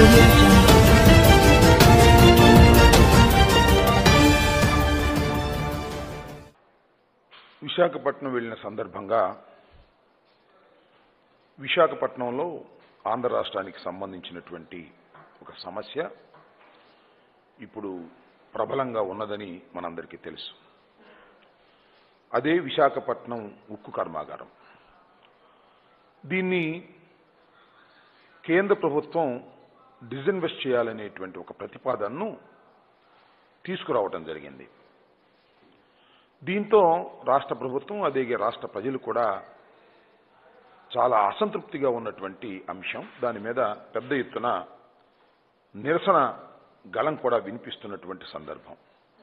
audio jungle. Visakhapatnam వెళ్ళిన సందర్భంగా విశాఖపట్నంలో ఆంధ్ర రాష్ట్రానికి సంబంధించినటువంటి ఒక సమస్య ఇప్పుడు ప్రబలంగా ఉన్నదని మనందరికీ తెలుసు. అదే విశాఖపట్నం ఉక్కు కర్మాగారం. దీన్ని కేంద్ర ప్రభుత్వం డిజిన్వెస్ట్ చేయాలనేటువంటి ఒక ప్రతిపాదనను తీసుకురావడం జరిగింది. దీంతో రాష్ట్ర ప్రభుత్వం అదే రాష్ట్ర ప్రజలు కూడా చాలా అసంతృప్తిగా ఉన్నటువంటి అంశం. దాని మీద పెద్ద ఎత్తున నిరసన గళం కూడా వినిపిస్తున్నటువంటి సందర్భం.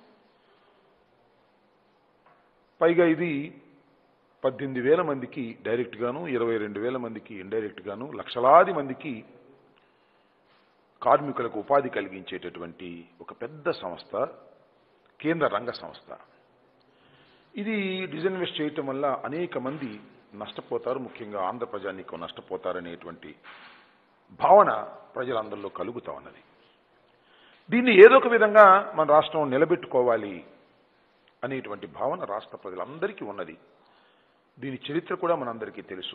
పైగా ఇది 18,000 మందికి డైరెక్ట్ గాను 22,000 మందికి ఇండైరెక్ట్ గాను లక్షలాది మందికి కార్మికులకు ఉపాధి కలిగించేటటువంటి ఒక పెద్ద సంస్థ, కేంద్ర రంగ సంస్థ. ఇది డిజిన్వెస్ట్ చేయటం వల్ల అనేక మంది నష్టపోతారు, ముఖ్యంగా ఆంధ్ర ప్రజానీకం నష్టపోతారనేటువంటి భావన ప్రజలందరిలో కలుగుతా ఉన్నది. దీన్ని ఏదో ఒక విధంగా మన రాష్ట్రం నిలబెట్టుకోవాలి అనేటువంటి భావన రాష్ట్ర ప్రజలందరికీ ఉన్నది. దీని చరిత్ర కూడా మనందరికీ తెలుసు.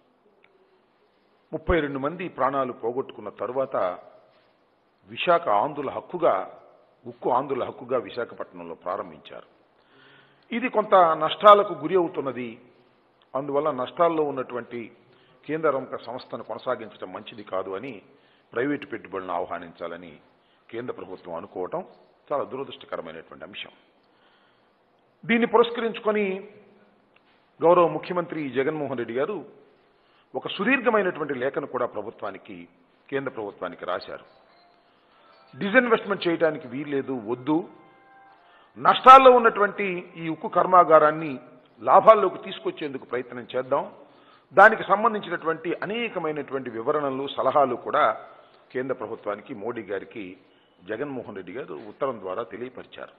32 మంది ప్రాణాలు పోగొట్టుకున్న తరువాత విశాఖ ఆంధ్రుల హక్కుగా, ఉక్కు ఆంధ్రుల హక్కుగా విశాఖపట్నంలో ప్రారంభించారు. ఇది కొంత నష్టాలకు గురి అవుతున్నది. అందువల్ల నష్టాల్లో ఉన్నటువంటి కేంద్ర రంగ సంస్థను కొనసాగించడం మంచిది కాదు అని ప్రైవేటు పెట్టుబడులను ఆహ్వానించాలని కేంద్ర ప్రభుత్వం అనుకోవటం చాలా దురదృష్టకరమైనటువంటి అంశం. దీన్ని పురస్కరించుకొని గౌరవ ముఖ్యమంత్రి జగన్మోహన్ రెడ్డి గారు ఒక సుదీర్ఘమైనటువంటి లేఖను కూడా కేంద్ర ప్రభుత్వానికి రాశారు. డిజిన్వెస్ట్మెంట్ చేయడానికి వీల్లేదు, వద్దు, నష్టాల్లో ఉన్నటువంటి ఈ ఉక్కు కర్మాగారాన్ని లాభాల్లోకి తీసుకొచ్చేందుకు ప్రయత్నం చేద్దాం. దానికి సంబంధించినటువంటి అనేకమైనటువంటి వివరణలు, సలహాలు కూడా కేంద్ర ప్రభుత్వానికి, మోడీ గారికి జగన్మోహన్ రెడ్డి గారు ఉత్తరం ద్వారా తెలియపరిచారు.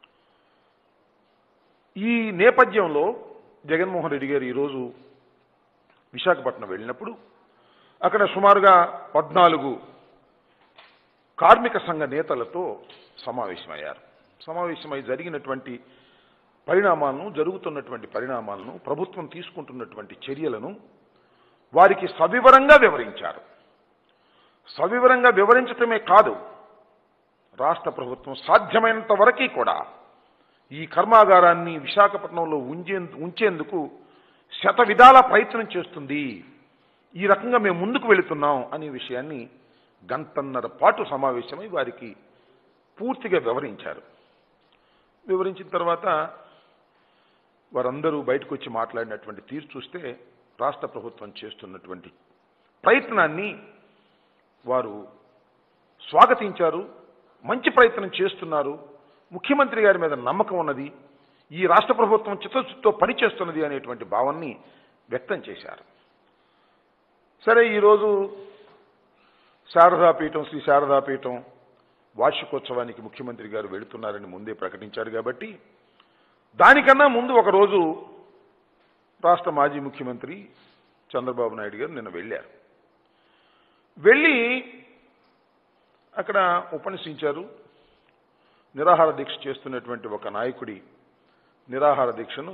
ఈ నేపథ్యంలో జగన్మోహన్ రెడ్డి గారు ఈరోజు విశాఖపట్నం వెళ్ళినప్పుడు అక్కడ సుమారుగా 14 కార్మిక సంఘ నేతలతో సమావేశమయ్యారు. సమావేశమై జరిగినటువంటి పరిణామాలను, జరుగుతున్నటువంటి పరిణామాలను, ప్రభుత్వం తీసుకుంటున్నటువంటి చర్యలను వారికి సవివరంగా వివరించారు. సవివరంగా వివరించటమే కాదు, రాష్ట్ర ప్రభుత్వం సాధ్యమైనంత వరకు కూడా ఈ కర్మాగారాన్ని విశాఖపట్నంలో ఉంచేందుకు శతవిధాల ప్రయత్నం చేస్తుంది. ఈ రకంగా మేము ముందుకు వెళుతున్నాం అనే విషయాన్ని గంటన్నర పాటు సమావేశమై వారికి పూర్తిగా వివరించారు. వివరించిన తర్వాత వారందరూ బయటకు వచ్చి మాట్లాడినటువంటి తీరు చూస్తే రాష్ట్ర ప్రభుత్వం చేస్తున్నటువంటి ప్రయత్నాన్ని వారు స్వాగతించారు. మంచి ప్రయత్నం చేస్తున్నారు, ముఖ్యమంత్రి గారి మీద నమ్మకం ఉన్నది, ఈ రాష్ట్ర ప్రభుత్వం చిత్తశుద్ధితో పనిచేస్తున్నది అనేటువంటి భావాన్ని వ్యక్తం చేశారు. సరే, ఈరోజు శారదాపీఠం, శ్రీ శారదాపీఠం వార్షికోత్సవానికి ముఖ్యమంత్రి గారు వెళుతున్నారని ముందే ప్రకటించారు కాబట్టి దానికన్నా ముందు ఒకరోజు రాష్ట్ర మాజీ ముఖ్యమంత్రి చంద్రబాబు నాయుడు గారు నిన్న వెళ్ళారు. వెళ్ళి అక్కడ ఉపన్యసించారు. నిరాహార దీక్ష చేస్తున్నటువంటి ఒక నాయకుడి నిరాహార దీక్షను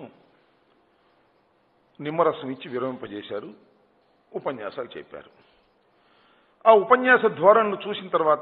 నిమ్మరసం ఇచ్చి విరమింపజేశారు. ఉపన్యాసాలు చెప్పారు. ఆ ఉపన్యాస ధోరణులు చూసిన తర్వాత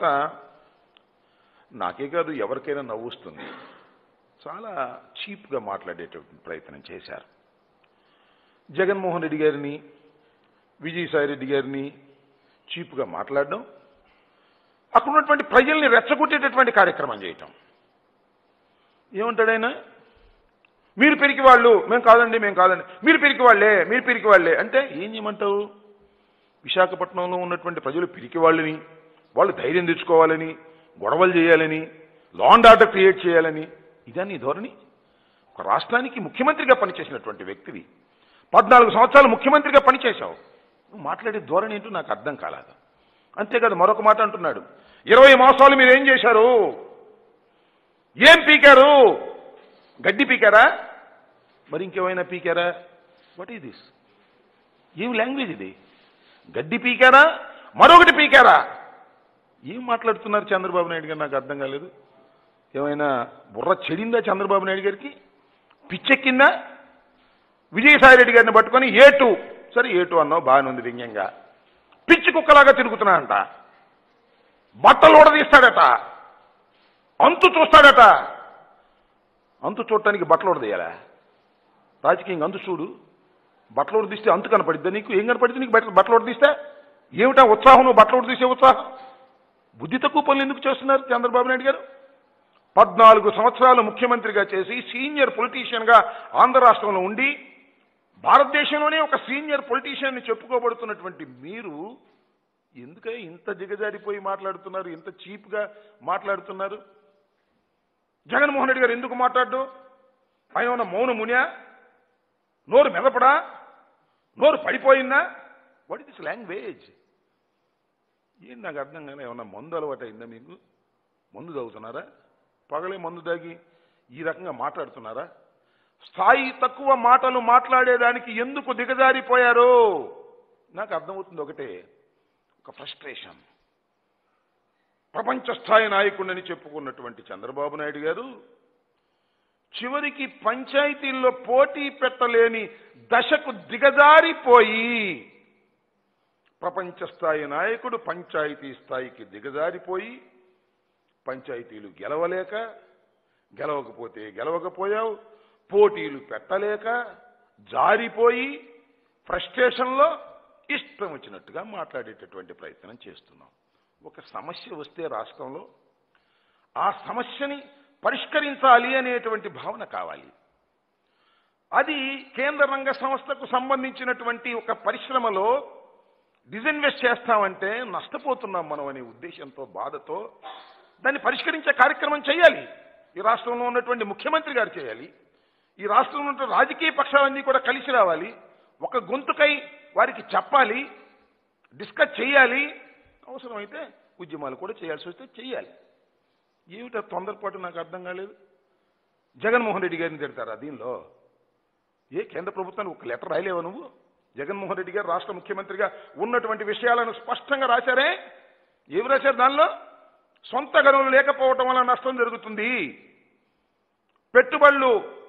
నాకే కాదు ఎవరికైనా నవ్వుస్తుంది. చాలా చీప్గా మాట్లాడేటువంటి ప్రయత్నం చేశారు. జగన్మోహన్ రెడ్డి గారిని, విజయసాయి రెడ్డి గారిని చీప్గా మాట్లాడడం, అక్కడ ఉన్నటువంటి ప్రజల్ని రెచ్చగొట్టేటటువంటి కార్యక్రమం చేయటం. ఏమంటాడైనా, మీరు పిరికి వాళ్ళు, మేము కాదండి, మీరు పిరికి వాళ్ళే అంటే ఏం చేయమంటావు? విశాఖపట్నంలో ఉన్నటువంటి ప్రజలు పిరికి వాళ్ళని, వాళ్ళు ధైర్యం తెచ్చుకోవాలని, గొడవలు చేయాలని, లా అండ్ ఆర్డర్ క్రియేట్ చేయాలని, ఇదా నీ ధోరణి? ఒక రాష్ట్రానికి ముఖ్యమంత్రిగా పనిచేసినటువంటి వ్యక్తివి, 14 సంవత్సరాలు ముఖ్యమంత్రిగా పనిచేశావు, నువ్వు మాట్లాడే ధోరణి ఏంటో నాకు అర్థం కాలేదు. అంతేకాదు మరొక మాట అంటున్నాడు, 20 మాసాలు మీరు ఏం చేశారు? ఏం పీకారు? గడ్డి పీకారా? మరి ఇంకేమైనా పీకారా? What is this? ఏం లాంగ్వేజ్ ఇది? గడ్డి పీకారా, మరొకటి పీకారా? ఏం మాట్లాడుతున్నారు చంద్రబాబు నాయుడు గారు? నాకు అర్థం కాలేదు. ఏమైనా బుర్ర చెడిందా చంద్రబాబు నాయుడు గారికి? పిచ్చెక్కిందా? విజయసాయి రెడ్డి గారిని పట్టుకొని ఏటు, సరే ఏటు అన్నావు, బాగానే ఉంది వ్యంగ్యంగా. పిచ్చి కుక్కలాగా తిరుగుతున్నాడంట, బట్టలు ఊడదీస్తాడట, అంతు చూస్తాడట. అంతు చూడటానికి బట్టలు ఊడదీయాలా? రాజకీయంగా అంతు చూడు. బట్టలు ఊడదీస్తే అంతు కనపడిద్దా నీకు? ఏం కనపడిద్ది నీకు బట్టలు ఊడదీస్తే? ఏమిటా ఉత్సాహం? నువ్వు బట్టలు ఊడదీసే ఉత్సాహం? బుద్ధి తక్కువ పనులు ఎందుకు చేస్తున్నారు చంద్రబాబు నాయుడు గారు? 14 సంవత్సరాలు ముఖ్యమంత్రిగా చేసి సీనియర్ పొలిటీషియన్గా ఆంధ్ర రాష్ట్రంలో ఉండి భారతదేశంలోనే ఒక సీనియర్ పొలిటీషియన్ చెప్పుకోబడుతున్నటువంటి మీరు ఎందుకే ఇంత దిగజారిపోయి మాట్లాడుతున్నారు? ఇంత చీప్గా మాట్లాడుతున్నారు? జగన్మోహన్ రెడ్డి గారు ఎందుకు మాట్లాడు? ఆయన ఉన్న మౌన మునియా? నోరు మెదపడా? నోరు పడిపోయిందా? What is this language? ఏం నాకు అర్థం కానీ. ఏమన్నా మందు అలవాటు అయిందా మీకు? మందు తాగుతున్నారా? పగలే మందు తాగి ఈ రకంగా మాట్లాడుతున్నారా? స్థాయి తక్కువ మాటలు మాట్లాడేదానికి ఎందుకు దిగజారిపోయారో నాకు అర్థమవుతుంది. ఒకటే, ఒక ఫ్రస్ట్రేషన్. ప్రపంచ స్థాయి నాయకుడిని చెప్పుకున్నటువంటి చంద్రబాబు నాయుడు గారు చివరికి పంచాయతీల్లో పోటీ పెట్టలేని దశకు దిగజారిపోయి, ప్రపంచ స్థాయి నాయకుడు పంచాయతీ స్థాయికి దిగజారిపోయి, పంచాయతీలు గెలవలేక, గెలవకపోతే గెలవకపోయావు, పోటీలు పెట్టలేక జారిపోయి ఫ్రస్ట్రేషన్లో ఇష్టం వచ్చినట్టుగా మాట్లాడేటటువంటి ప్రయత్నం చేస్తున్నాం. ఒక సమస్య వస్తే రాష్ట్రంలో ఆ సమస్యని పరిష్కరించాలి అనేటువంటి భావన కావాలి. అది కేంద్ర రంగ సంస్థకు సంబంధించినటువంటి ఒక పరిశ్రమలో డిజిన్వెస్ట్ చేస్తామంటే నష్టపోతున్నాం మనం అనే ఉద్దేశంతో, బాధతో దాన్ని పరిష్కరించే కార్యక్రమం చేయాలి. ఈ రాష్ట్రంలో ఉన్నటువంటి ముఖ్యమంత్రి గారు చేయాలి. ఈ రాష్ట్రంలో ఉన్న రాజకీయ పక్షాలన్నీ కూడా కలిసి రావాలి. ఒక గొంతుకై వారికి చెప్పాలి, డిస్కస్ చేయాలి. అవసరమైతే ఉద్యమాలు కూడా చేయాల్సి వస్తే చేయాలి. ఏమిటో తొందరపాటు నాకు అర్థం కాలేదు. జగన్మోహన్ రెడ్డి గారిని తిడతారా దీనిలో? ఏ కేంద్ర ప్రభుత్వానికి ఒక లెటర్ రాయలేవా నువ్వు? జగన్మోహన్ రెడ్డి గారు రాష్ట్ర ముఖ్యమంత్రిగా ఉన్నటువంటి విషయాలను స్పష్టంగా రాశారే. ఏమి రాశారు దానిలో? సొంత గనులు లేకపోవటం వల్ల నష్టం జరుగుతుంది, పెట్టుబడులు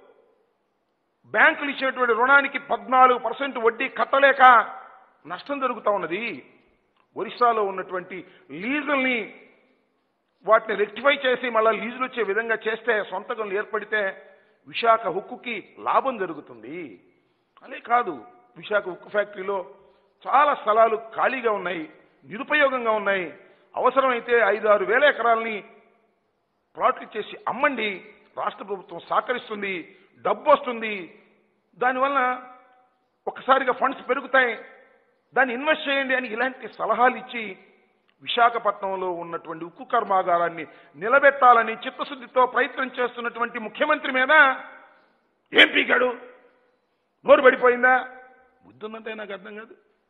బ్యాంకులు ఇచ్చినటువంటి రుణానికి 14% వడ్డీ కట్టలేక నష్టం జరుగుతూ ఉన్నది. ఒరిస్సాలో ఉన్నటువంటి లీజుల్ని వాటిని రెక్టిఫై చేసి మళ్ళీ లీజులు వచ్చే విధంగా చేస్తే, సొంత గనులు ఏర్పడితే విశాఖ ఉక్కుకి లాభం జరుగుతుంది. అదే కాదు, విశాఖ ఉక్కు ఫ్యాక్టరీలో చాలా స్థలాలు ఖాళీగా ఉన్నాయి, నిరుపయోగంగా ఉన్నాయి. అవసరమైతే 5-6 వేల ఎకరాలని ప్లాట్లు చేసి అమ్మండి, రాష్ట్ర ప్రభుత్వం సహకరిస్తుంది, డబ్బు వస్తుంది, దానివల్ల ఒక్కసారిగా ఫండ్స్ పెరుగుతాయి, దాన్ని ఇన్వెస్ట్ చేయండి అని ఇలాంటి సలహాలు ఇచ్చి విశాఖపట్నంలో ఉన్నటువంటి ఉక్కు కర్మాగారాన్ని నిలబెట్టాలని చిత్తశుద్ధితో ప్రయత్నం చేస్తున్నటువంటి ముఖ్యమంత్రి మీద ఏం పీకాడు? నోరు పడిపోయిందా? బుద్ధుందంటే నాకు అర్థం కాదు.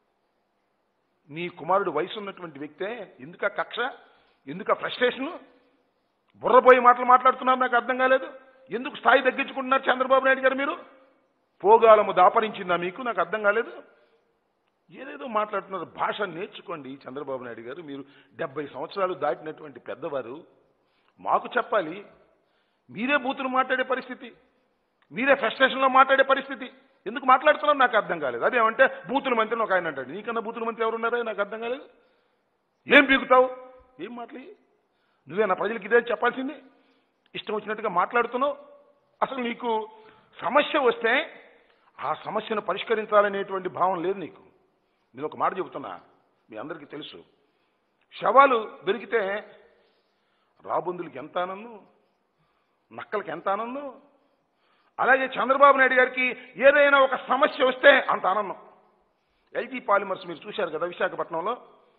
నీ కుమారుడు వయసు ఉన్నటువంటి వ్యక్తే, ఎందుక కక్ష, ఎందుక ఫ్రస్ట్రేషను? బుర్రపోయి మాటలు మాట్లాడుతున్నారు, నాకు అర్థం కాలేదు. ఎందుకు స్థాయి తగ్గించుకుంటున్నారు చంద్రబాబు నాయుడు గారు? మీరు పోగాలము దాపరించిందా మీకు? నాకు అర్థం కాలేదు. ఏదేదో మాట్లాడుతున్నారు. భాష నేర్చుకోండి చంద్రబాబు నాయుడు గారు. మీరు 70 సంవత్సరాలు దాటినటువంటి పెద్దవారు, మాకు చెప్పాలి. మీరే బూతులు మాట్లాడే పరిస్థితి, మీరే ఫ్రస్ట్రేషన్లో మాట్లాడే పరిస్థితి. ఎందుకు మాట్లాడుతున్నారు నాకు అర్థం కాలేదు. అదేమంటే బూతుల మంత్రిని ఒక ఆయన అంటాడు. నీకన్నా బూతుల మంత్రి ఎవరున్నారో నాకు అర్థం కాలేదు. ఏం పీకుతావు? ఏం మాటలు? నువ్వేనా ప్రజలకు ఇదే చెప్పాల్సింది? ఇష్టం వచ్చినట్టుగా మాట్లాడుతున్నావు. అసలు నీకు సమస్య వస్తే ఆ సమస్యను పరిష్కరించాలనేటువంటి భావం లేదు నీకు. నేను ఒక మాట చెబుతున్నా, మీ అందరికీ తెలుసు, శవాలు దొరికితే రాబందులకి ఎంత ఆనందం, నక్కలకి ఎంత ఆనందం. అలాగే చంద్రబాబు నాయుడు గారికి ఏదైనా ఒక సమస్య వస్తే అంత ఆనందం. ఎల్జీ పాలిమర్స్ మీరు చూశారు కదా, విశాఖపట్నంలో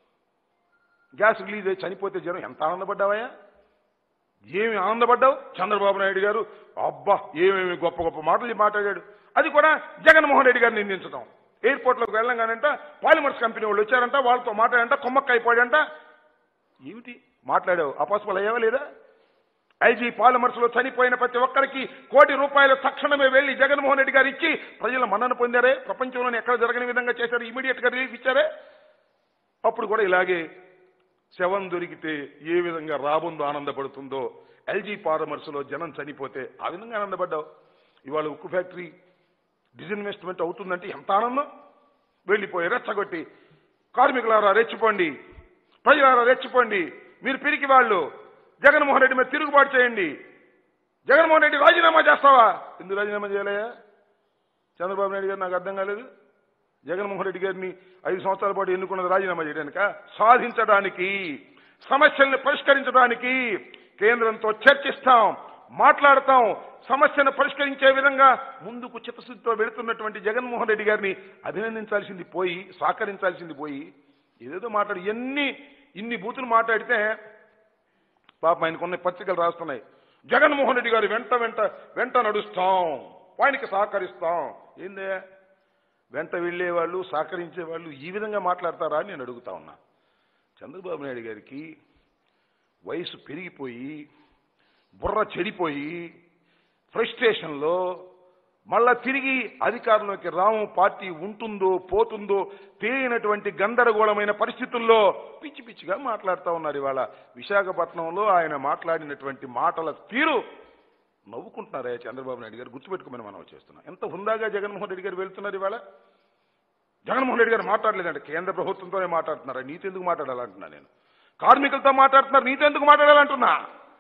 గ్యాస్ రిలీజ్ అయ్యి చనిపోతే జనం ఎంత ఆనందపడ్డావయ్యా? ఏమి ఆనందపడ్డావు? చంద్రబాబు నాయుడు గారు అబ్బా ఏమేమి గొప్ప గొప్ప మాటలు మాట్లాడాడు. అది కూడా జగన్మోహన్ రెడ్డి గారిని నిందించడం. ఎయిర్పోర్ట్లోకి వెళ్ళంగానంట పాలిమర్స్ కంపెనీ వాళ్ళు వచ్చారంట, వాళ్ళతో మాట్లాడంట, కొమ్మక్క అయిపోయాడంట. ఏమిటి మాట్లాడావు? అపాస్పల్ అయ్యావా లేదా? ఐజీ పాలిమర్స్ లో చనిపోయిన ప్రతి ఒక్కరికి ₹1 కోటి తక్షణమే వెళ్లి జగన్మోహన్ రెడ్డి గారు ఇచ్చి ప్రజల మన్నన పొందారే. ప్రపంచంలోనే ఎక్కడ జరగని విధంగా చేశారు. ఇమీడియట్ గా రిలీఫ్ ఇచ్చారే. అప్పుడు కూడా ఇలాగే శవం దొరికితే ఏ విధంగా రాబోందో ఆనందపడుతుందో, ఎల్జీ ఫార్మర్స్లో జనం చనిపోతే ఆ విధంగా ఆనందపడ్డావు. ఇవాళ ఉక్కు ఫ్యాక్టరీ డిజిన్వెస్ట్మెంట్ అవుతుందంటే ఎంత ఆనందం. వెళ్ళిపోయి రెచ్చగొట్టి కార్మికులారా రెచ్చిపోండి, ప్రజలారా రెచ్చిపోండి, మీరు పిరికి వాళ్ళు, జగన్మోహన్ రెడ్డి మీద తిరుగుబాటు చేయండి, జగన్మోహన్ రెడ్డి రాజీనామా చేస్తావా? ఎందుకు రాజీనామా చేయలేయా చంద్రబాబు నాయుడు గారు? నాకు అర్థం కాలేదు. జగన్మోహన్ రెడ్డి గారిని 5 సంవత్సరాల పాటు ఎన్నుకున్నది రాజీనామా చేయడానిక? సాధించడానికి, సమస్యల్ని పరిష్కరించడానికి కేంద్రంతో చర్చిస్తాం, మాట్లాడతాం, సమస్యను పరిష్కరించే విధంగా ముందుకు చిత్తశుద్ధితో వెళుతున్నటువంటి జగన్మోహన్ రెడ్డి గారిని అభినందించాల్సింది పోయి, సహకరించాల్సింది పోయి ఏదేదో మాట్లాడి ఇన్ని బూతులు మాట్లాడితే పాపం ఆయనకున్న పత్రికలు రాస్తున్నాయి, జగన్మోహన్ రెడ్డి గారు వెంట నడుస్తాం, ఆయనకి సహకరిస్తాం. ఏందే వెంట వెళ్లేవాళ్ళు, సహకరించేవాళ్ళు ఈ విధంగా మాట్లాడతారా అని నేను అడుగుతా ఉన్నా. చంద్రబాబు నాయుడు గారికి వయసు పెరిగిపోయి, బుర్ర చెడిపోయి, ఫ్రస్ట్రేషన్లో మళ్ళా తిరిగి అధికారంలోకి రాము, పార్టీ ఉంటుందో పోతుందో తెలియనటువంటి గందరగోళమైన పరిస్థితుల్లో పిచ్చి పిచ్చిగా మాట్లాడుతూ ఉన్నారు. ఇవాళ విశాఖపట్నంలో ఆయన మాట్లాడినటువంటి మాటల తీరు నవ్వుకుంటున్నారే చంద్రబాబు నాయుడు గారు. గుర్తుపెట్టుకోమని మనం చేస్తున్నాం. ఎంత హుందాగా జగన్మోహన్ రెడ్డి గారు వెళ్తున్నారు. ఇవాళ జగన్మోహన్ రెడ్డి గారు మాట్లాడలేదంటే కేంద్ర ప్రభుత్వంతోనే మాట్లాడుతున్నారా? నీతెందుకు మాట్లాడాలంటున్నా నేను. కార్మికులతో మాట్లాడుతున్నారు, నీతెందుకు మాట్లాడాలంటున్నా.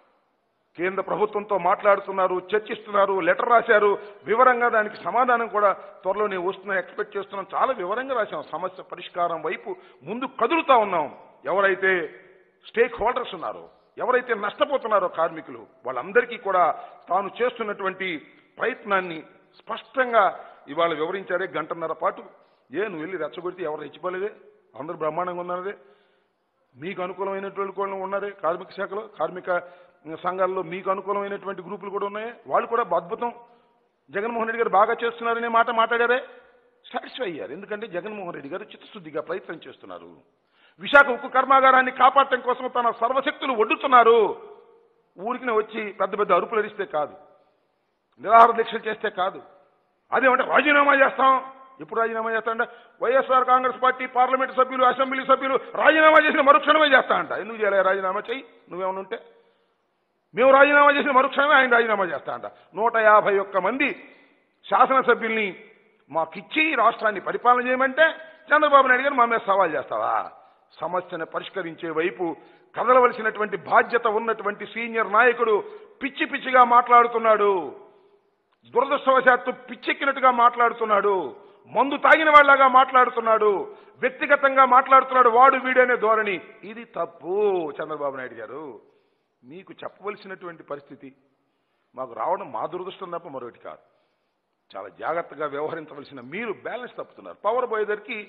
కేంద్ర ప్రభుత్వంతో మాట్లాడుతున్నారు, చర్చిస్తున్నారు, లెటర్ రాశారు, వివరంగా దానికి సమాధానం కూడా త్వరలోనే వస్తున్నా ఎక్స్పెక్ట్ చేస్తున్నాం. చాలా వివరంగా రాశాం. సమస్య పరిష్కారం వైపు ముందు కదులుతా ఉన్నాం. ఎవరైతే స్టేక్ హోల్డర్స్ ఉన్నారో, ఎవరైతే నష్టపోతున్నారో కార్మికులు, వాళ్ళందరికీ కూడా తాను చేస్తున్నటువంటి ప్రయత్నాన్ని స్పష్టంగా ఇవాళ వివరించారే. 1.5 గంటల పాటు నువ్వు వెళ్ళి రెచ్చగొడితే ఎవరు రెచ్చిపోలేదే, అందరూ బ్రహ్మాండంగా ఉన్నారే. మీకు అనుకూలమైనటువంటి వాళ్ళు ఉన్నారే కార్మిక శాఖలో, కార్మిక సంఘాల్లో మీకు అనుకూలమైనటువంటి గ్రూపులు కూడా ఉన్నాయి. వాళ్ళు కూడా అద్భుతం, జగన్మోహన్ రెడ్డి గారు బాగా చేస్తున్నారనే మాట మాట్లాడారే. సాటిస్ఫై అయ్యారు. ఎందుకంటే జగన్మోహన్ రెడ్డి గారు చిత్తశుద్ధిగా ప్రయత్నం చేస్తున్నారు. విశాఖ ఉక్కు కర్మాగారాన్ని కాపాడటం కోసం తన సర్వశక్తులు ఒడ్డుతున్నారు. ఊరికి వచ్చి పెద్ద అరుపులు అరిస్తే కాదు, నిరాహార దీక్షలు చేస్తే కాదు. అదేమంటే రాజీనామా చేస్తాం. ఎప్పుడు రాజీనామా చేస్తాంట? వైఎస్ఆర్ కాంగ్రెస్ పార్టీ పార్లమెంటు సభ్యులు, అసెంబ్లీ సభ్యులు రాజీనామా చేసిన మరుక్షణమే చేస్తా అంట. ఎందుకు చేయాలి రాజీనామా? చెయ్యి, నువ్వేమన్నా ఉంటే. మేము రాజీనామా చేసిన మరుక్షణమే ఆయన రాజీనామా చేస్తా అంట. 151 మంది శాసనసభ్యుల్ని మాకిచ్చి రాష్ట్రాన్ని పరిపాలన చేయమంటే చంద్రబాబు నాయుడు గారు మా మీద సవాల్ చేస్తావా? సమస్యను పరిష్కరించే వైపు కదలవలసినటువంటి బాధ్యత ఉన్నటువంటి సీనియర్ నాయకుడు పిచ్చి పిచ్చిగా మాట్లాడుతున్నాడు. దురదృష్టవశాత్తు పిచ్చెక్కినట్టుగా మాట్లాడుతున్నాడు. మందు తాగిన వాళ్ళగా మాట్లాడుతున్నాడు. వ్యక్తిగతంగా మాట్లాడుతున్నాడు. వాడు వీడనే ధోరణి. ఇది తప్పు. చంద్రబాబు నాయుడు గారు, మీకు చెప్పవలసినటువంటి పరిస్థితి మాకు రావడం మా దురదృష్టం తప్ప మరొకటి కాదు. చాలా జాగ్రత్తగా వ్యవహరించవలసిన మీరు బ్యాలెన్స్ తప్పుతున్నారు. పవర్ పోయేదరికి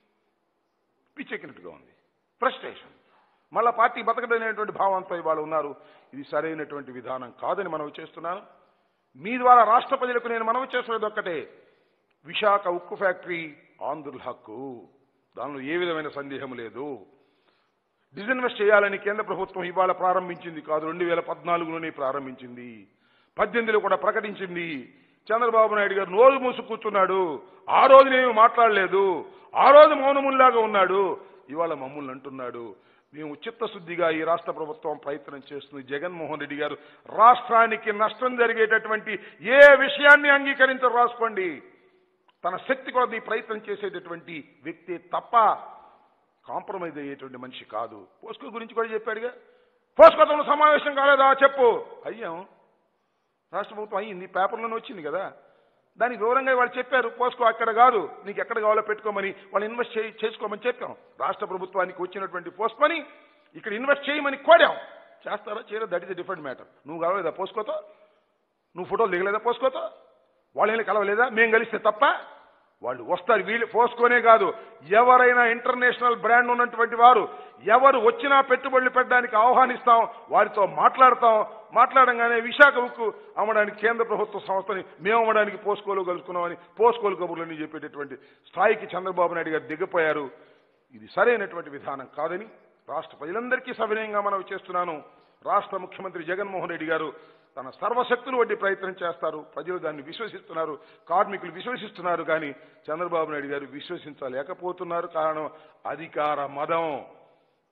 పిచ్చెక్కినట్టుగా ఉంది. ఫ్రస్ట్రేషన్, మళ్ళా పార్టీ బతకడనేటువంటి భావంతో ఇవాళ ఉన్నారు. ఇది సరైనటువంటి విధానం కాదని మనవి చేస్తున్నాను. మీ ద్వారా రాష్ట్ర ప్రజలకు నేను మనవి చేస్తున్నది ఒక్కటే, విశాఖ ఉక్కు ఫ్యాక్టరీ ఆంధ్రుల హక్కు, దానిలో ఏ విధమైన సందేహం లేదు. డిజిన్వెస్ట్ చేయాలని కేంద్ర ప్రభుత్వం ఇవాళ ప్రారంభించింది కాదు, 2014లోనే ప్రారంభించింది, 18లో కూడా ప్రకటించింది. చంద్రబాబు నాయుడు గారు నోరు మూసు కూర్చున్నాడు. ఆ రోజునేమి మాట్లాడలేదు, ఆ రోజు మౌనముల్లాగా ఉన్నాడు. ఇవాళ మమ్మల్ని అంటున్నాడు. మేము చిత్తశుద్ధిగా ఈ రాష్ట్ర ప్రభుత్వం ప్రయత్నం చేస్తుంది. జగన్మోహన్ రెడ్డి గారు రాష్ట్రానికి నష్టం జరిగేటటువంటి ఏ విషయాన్ని అంగీకరించరు. రాసుకోండి. తన శక్తి కొద్ది ప్రయత్నం చేసేటటువంటి వ్యక్తి తప్ప కాంప్రమైజ్ అయ్యేటువంటి మనిషి కాదు. పోస్కో గురించి కూడా చెప్పాడుగా. పోస్కోతో సమావేశం కాలేదా? చెప్పు. అయ్యాం, రాష్ట్ర ప్రభుత్వం అయ్యింది, పేపర్లోనే వచ్చింది కదా. దానికి వివరంగా వాళ్ళు చెప్పారు. పోస్కో అక్కడ కాదు, నీకు ఎక్కడ కావాలో పెట్టుకోమని, వాళ్ళు ఇన్వెస్ట్ చేసుకోమని చెప్పాం. రాష్ట్ర ప్రభుత్వానికి వచ్చినటువంటి పోస్కోని ఇక్కడ ఇన్వెస్ట్ చేయమని కోరాం. చేస్తారా చేయలేదు, that is a different matter. నువ్వు కలవలేదా పోస్కోతో? నువ్వు ఫోటోలు దిగలేదా పోస్కోతో? వాళ్ళని కలవలేదా? మేము కలిస్తే తప్ప? వాళ్ళు వస్తారు. వీళ్ళు పోస్కోనే కాదు, ఎవరైనా ఇంటర్నేషనల్ బ్రాండ్ ఉన్నటువంటి వారు ఎవరు వచ్చినా పెట్టుబడులు పెట్టడానికి ఆహ్వానిస్తాం, వారితో మాట్లాడతాం. మాట్లాడంగానే విశాఖ ఉక్కు అమ్మడానికి కేంద్ర ప్రభుత్వ సంస్థని మేము అమ్మడానికి పోస్కోలు కలుసుకున్నామని పోస్కోలు కబుర్లని చెప్పేటటువంటి స్థాయికి చంద్రబాబు నాయుడు గారు దిగిపోయారు. ఇది సరైనటువంటి విధానం కాదని రాష్ట్ర ప్రజలందరికీ సవినయంగా మనవి చేస్తున్నాను. రాష్ట్ర ముఖ్యమంత్రి జగన్మోహన్ రెడ్డి గారు తన సర్వశక్తులు వడ్డీ ప్రయత్నం చేస్తారు. ప్రజలు దాన్ని విశ్వసిస్తున్నారు, కార్మికులు విశ్వసిస్తున్నారు. కానీ చంద్రబాబు నాయుడు గారు విశ్వసించలేకపోతున్నారు. కారణం అధికార మదం.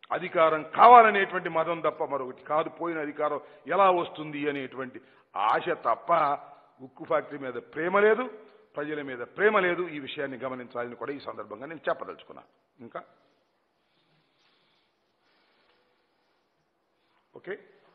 అధికారం కావాలనేటువంటి మదం తప్ప మరొకటి కాదు. పోయిన అధికారం ఎలా వస్తుంది అనేటువంటి ఆశ తప్ప ఉక్కు ఫ్యాక్టరీ మీద ప్రేమ లేదు, ప్రజల మీద ప్రేమ లేదు. ఈ విషయాన్ని గమనించాలని కూడా ఈ సందర్భంగా నేను చెప్పదలుచుకున్నాను. ఇంకా ఓకే,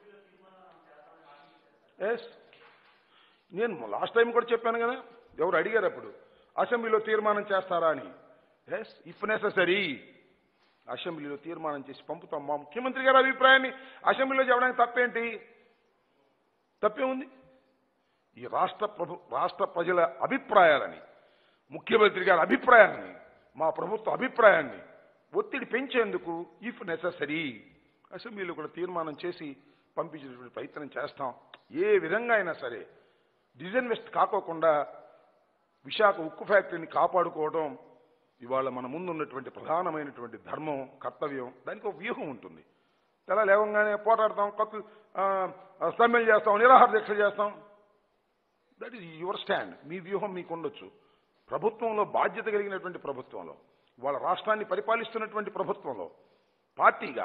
ఎస్, నేను లాస్ట్ టైం కూడా చెప్పాను కదా, ఎవరు అడిగారు అప్పుడు అసెంబ్లీలో తీర్మానం చేస్తారా అని. ఎస్, ఇఫ్ నెససరీ అసెంబ్లీలో తీర్మానం చేసి పంపుతాం. మా ముఖ్యమంత్రి గారి అభిప్రాయాన్ని అసెంబ్లీలో చెప్పడానికి తప్పేంటి? తప్పేముంది? ఈ రాష్ట్ర ప్రజల అభిప్రాయాలని, ముఖ్యమంత్రి గారి అభిప్రాయాన్ని, మా ప్రభుత్వ అభిప్రాయాన్ని ఒత్తిడి పెంచేందుకు ఇఫ్ నెససరీ అసెంబ్లీలో కూడా తీర్మానం చేసి పంపించేటువంటి ప్రయత్నం చేస్తాం. ఏ విధంగా అయినా సరే డిజన్వెస్ట్ కాకోకుండా విశాఖ ఉక్కు ఫ్యాక్టరీని కాపాడుకోవడం ఇవాళ మన ముందు ఉన్నటువంటి ప్రధానమైనటువంటి ధర్మం, కర్తవ్యం. దానికి ఒక వ్యూహం ఉంటుంది. తెల్ల లేవంగానే పోరాడతాం, సమ్మెలు చేస్తాం, నిరాహార దీక్షలు చేస్తాం. That is your stand. మీ వ్యూహం మీకు ఉండొచ్చు. ప్రభుత్వంలో బాధ్యత కలిగినటువంటి ప్రభుత్వంలో, వాళ్ళ రాష్ట్రాన్ని పరిపాలిస్తున్నటువంటి ప్రభుత్వంలో పార్టీగా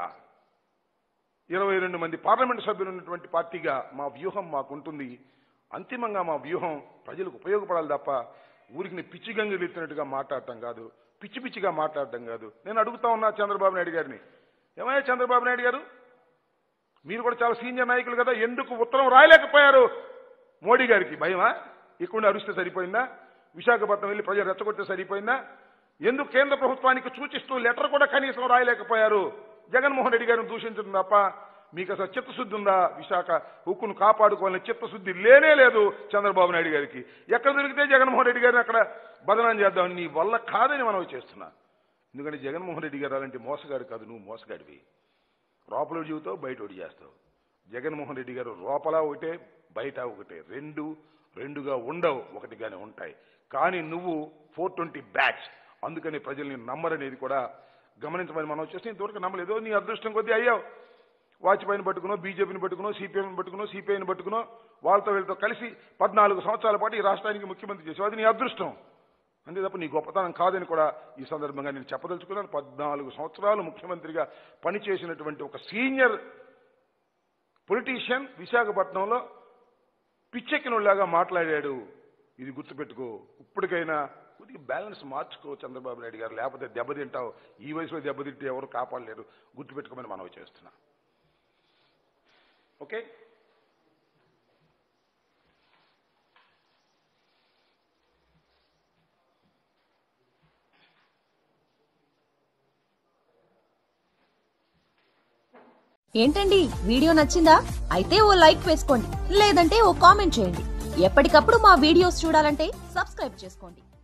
22 మంది పార్లమెంటు సభ్యులు ఉన్నటువంటి పార్టీగా మా వ్యూహం మాకుంటుంది. అంతిమంగా మా వ్యూహం ప్రజలకు ఉపయోగపడాలి తప్ప ఊరికి పిచ్చి గంగులు ఎత్తినట్టుగా మాట్లాడటం కాదు, పిచ్చి పిచ్చిగా మాట్లాడటం కాదు. నేను అడుగుతా ఉన్నా చంద్రబాబు నాయుడు గారిని, ఏమయ్యా చంద్రబాబు నాయుడు గారు, మీరు కూడా చాలా సీనియర్ నాయకులు కదా, ఎందుకు ఉత్తరం రాయలేకపోయారు మోడీ గారికి? భయమా? ఇక్కడ అరిస్తే సరిపోయిందా? విశాఖపట్నం వెళ్ళి ప్రజలు రెచ్చగొడితే సరిపోయిందా? ఎందుకు కేంద్ర ప్రభుత్వానికి సూచిస్తూ లెటర్ కూడా కనీసం రాయలేకపోయారు? జగన్మోహన్ రెడ్డి గారిని దూషించడం తప్ప మీకు అసలు చిత్తశుద్ధి ఉందా? విశాఖ ఉక్కును కాపాడుకోవాలని చిత్తశుద్ధి లేనే లేదు చంద్రబాబు నాయుడు గారికి. ఎక్కడ దొరికితే జగన్మోహన్ రెడ్డి గారిని అక్కడ బదనాం చేద్దామని నీ వల్ల కాదని మనం చేస్తున్నా. ఎందుకంటే జగన్మోహన్ రెడ్డి గారు అలాంటి మోసగాడు కాదు, నువ్వు మోసగాడివి. లోపల జీవితావు, బయట ఒకటి చేస్తావు. జగన్మోహన్ రెడ్డి గారు లోపల ఒకటే, బయట ఒకటే, రెండుగా ఉండవు, ఒకటిగానే ఉంటాయి. కానీ నువ్వు 420 బ్యాచ్, అందుకని ప్రజల్ని నమ్మరనేది కూడా గమనించమని మనం చేస్తే ఇంతవరకు నమ్మలేదు. నీ అదృష్టం కొద్దీ అయ్యావు. వాజ్పేయిని పట్టుకునో, బీజేపీని పట్టుకునో, సిపిఎంని పట్టుకునో, సిపిఐని పట్టుకునో, వీళ్ళతో కలిసి 14 సంవత్సరాల పాటు ఈ రాష్ట్రానికి ముఖ్యమంత్రి చేసావు. అది నీ అదృష్టం, అంతే తప్ప నీ గొప్పతనం కాదని కూడా ఈ సందర్భంగా నేను చెప్పదలుచుకున్నాను. 14 సంవత్సరాలు ముఖ్యమంత్రిగా పనిచేసినటువంటి ఒక సీనియర్ పొలిటీషియన్ విశాఖపట్నంలో పిచ్చెక్కినోళ్ళలాగా మాట్లాడాడు. ఇది గుర్తుపెట్టుకో. ఇప్పటికైనా కొద్దిగా బ్యాలెన్స్ మార్చుకో చంద్రబాబు నాయుడు గారు, లేకపోతే దెబ్బతింటావు. ఈ వయసులో దెబ్బతింటే ఎవరు కాపాడలేరు, గుర్తుపెట్టుకోమని మనవి చేస్తున్నా. ఓకే, ఏంటండి వీడియో నచ్చిందా? అయితే ఓ లైక్ వేసుకోండి, లేదంటే ఓ కామెంట్ చేయండి. ఎప్పటికప్పుడు మా వీడియోస్ చూడాలంటే సబ్స్క్రైబ్ చేసుకోండి.